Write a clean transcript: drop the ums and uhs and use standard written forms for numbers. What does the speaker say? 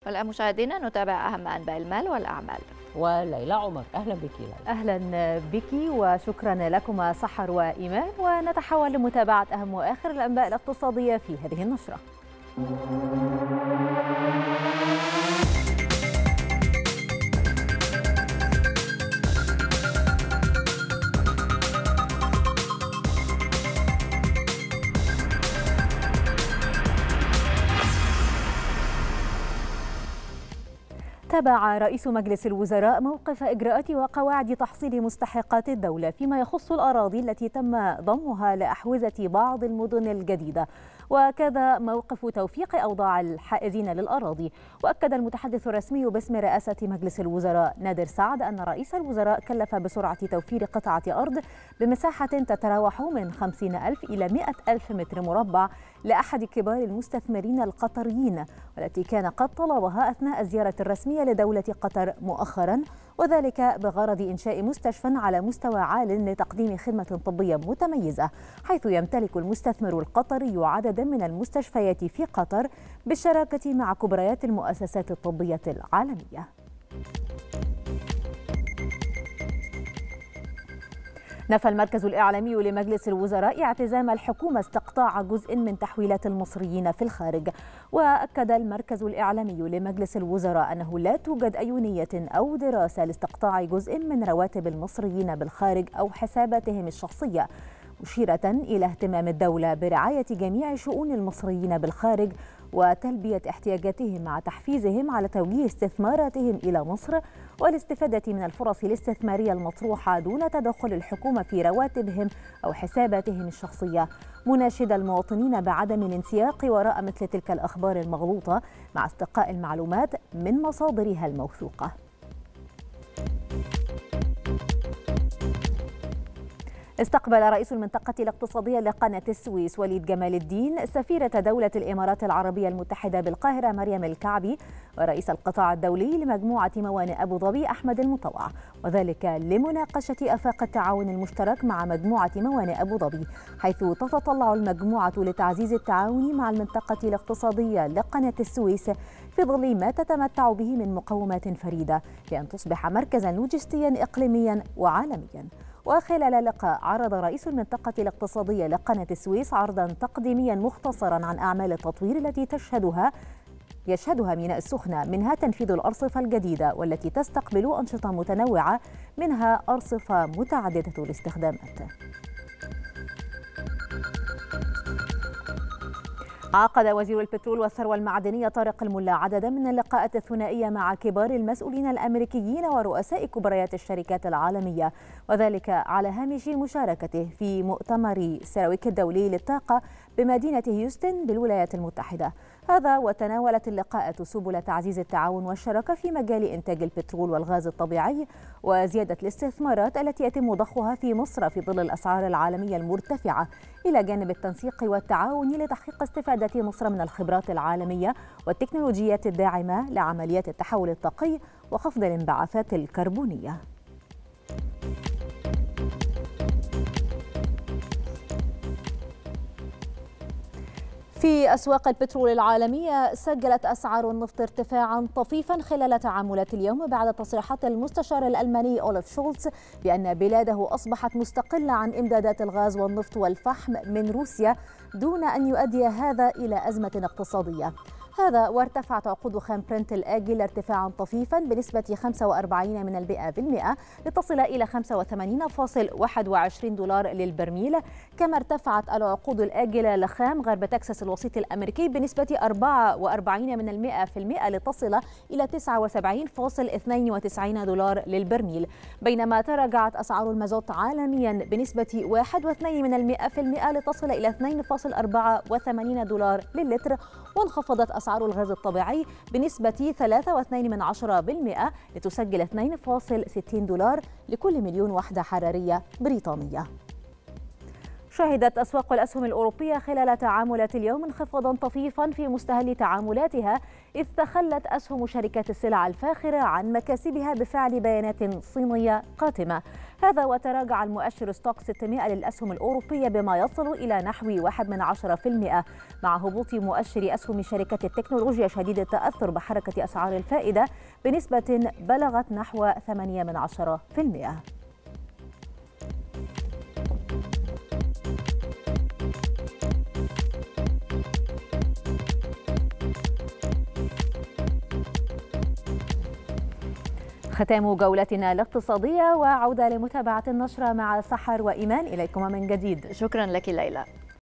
والآن مشاهدينا نتابع أهم أنباء المال والأعمال. وليلى عمر، أهلا بك ليلى. أهلا بك وشكرا لكما سحر وإيمان، ونتحول لمتابعة أهم وآخر الأنباء الاقتصادية في هذه النشرة. تابع رئيس مجلس الوزراء موقف إجراءات وقواعد تحصيل مستحقات الدولة فيما يخص الأراضي التي تم ضمها لأحوزة بعض المدن الجديدة، وكذا موقف توفيق أوضاع الحائزين للأراضي. وأكد المتحدث الرسمي باسم رئاسة مجلس الوزراء نادر سعد أن رئيس الوزراء كلف بسرعة توفير قطعة أرض بمساحة تتراوح من 50,000 إلى 100,000 متر مربع لأحد كبار المستثمرين القطريين، والتي كان قد طلبها أثناء الزيارة الرسمية لدولة قطر مؤخرا، وذلك بغرض إنشاء مستشفى على مستوى عال لتقديم خدمة طبية متميزة، حيث يمتلك المستثمر القطري عددا من المستشفيات في قطر بالشراكة مع كبريات المؤسسات الطبية العالمية. نفى المركز الإعلامي لمجلس الوزراء اعتزام الحكومة استقطاع جزء من تحويلات المصريين في الخارج. وأكد المركز الإعلامي لمجلس الوزراء أنه لا توجد أي نية أو دراسة لاستقطاع جزء من رواتب المصريين بالخارج أو حساباتهم الشخصية، مشيرة إلى اهتمام الدولة برعاية جميع شؤون المصريين بالخارج وتلبية احتياجاتهم مع تحفيزهم على توجيه استثماراتهم إلى مصر والاستفادة من الفرص الاستثمارية المطروحة دون تدخل الحكومة في رواتبهم أو حساباتهم الشخصية، مناشد المواطنين بعدم الانسياق وراء مثل تلك الأخبار المغلوطة مع استقاء المعلومات من مصادرها الموثوقة. استقبل رئيس المنطقة الاقتصادية لقناة السويس وليد جمال الدين سفيرة دولة الإمارات العربية المتحدة بالقاهرة مريم الكعبي ورئيس القطاع الدولي لمجموعة موانئ أبو ظبي أحمد المطوع، وذلك لمناقشة آفاق التعاون المشترك مع مجموعة موانئ أبو ظبي، حيث تتطلع المجموعة لتعزيز التعاون مع المنطقة الاقتصادية لقناة السويس في ظل ما تتمتع به من مقومات فريدة لأن تصبح مركزا لوجستيا إقليميا وعالميا. وخلال لقاء عرض رئيس المنطقة الاقتصادية لقناة السويس عرضا تقديميا مختصرا عن أعمال التطوير التي يشهدها ميناء السخنة، منها تنفيذ الأرصفة الجديدة والتي تستقبل أنشطة متنوعة منها أرصفة متعددة الاستخدامات. عقد وزير البترول والثروة المعدنية طارق الملا عددا من اللقاءات الثنائية مع كبار المسؤولين الأمريكيين ورؤساء كبريات الشركات العالمية، وذلك على هامش مشاركته في مؤتمر سيراويك الدولي للطاقة بمدينة هيوستن بالولايات المتحدة. هذا وتناولت اللقاءات سبل تعزيز التعاون والشراكة في مجال إنتاج البترول والغاز الطبيعي وزيادة الاستثمارات التي يتم ضخها في مصر في ظل الأسعار العالمية المرتفعة، إلى جانب التنسيق والتعاون لتحقيق استفادة مصر من الخبرات العالمية والتكنولوجيات الداعمة لعمليات التحول الطاقي وخفض الانبعاثات الكربونية. في أسواق البترول العالمية سجلت أسعار النفط ارتفاعا طفيفا خلال تعاملات اليوم بعد تصريحات المستشار الألماني أولف شولتز بأن بلاده أصبحت مستقلة عن إمدادات الغاز والنفط والفحم من روسيا دون أن يؤدي هذا إلى أزمة اقتصادية. هذا وارتفعت عقود خام برنت الآجل ارتفاعا طفيفا بنسبة 45% لتصل إلى 85.21 دولار للبرميل، كما ارتفعت العقود الآجلة لخام غرب تكساس الوسيط الأمريكي بنسبة 44% لتصل إلى 79.92 دولار للبرميل، بينما تراجعت أسعار المازوت عالميا بنسبة 1.2% لتصل إلى 2.84 دولار للتر، وانخفضت أسعار الغاز الطبيعي بنسبة 3.2% لتسجل 2.60 دولار لكل مليون وحدة حرارية بريطانية. شهدت أسواق الأسهم الأوروبية خلال تعاملات اليوم انخفاضا طفيفا في مستهل تعاملاتها، إذ تخلت أسهم شركات السلع الفاخرة عن مكاسبها بفعل بيانات صينية قاتمة. هذا وتراجع المؤشر ستوك 600 للأسهم الأوروبية بما يصل إلى نحو 1%، مع هبوط مؤشر أسهم شركات التكنولوجيا شديد التأثر بحركة أسعار الفائدة بنسبة بلغت نحو 8%. ختام جولتنا الاقتصادية، وعودة لمتابعة النشرة مع سحر وإيمان. إليكم من جديد. شكرا لك ليلى.